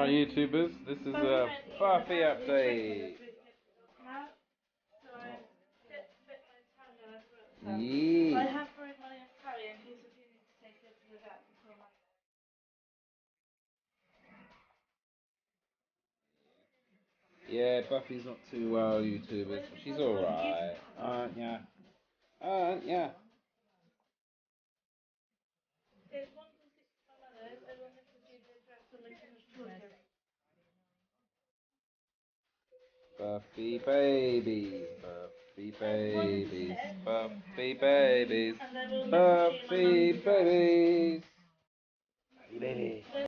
Alright, YouTubers, this is a Buffy update. Yeah. I have borrowed money off Carrie in case if you need to take her to the vet before Monday. Yeah, Buffy's not too well, YouTubers, but she's alright. Aren't ya? Aren't ya? It's 1 till 6 my mother's. Everyone lives with the address on Lincoln's children. Buffy babies, Buffy babies, Buffy babies, And they're all next to Buffy my mum's address. babies. Baby.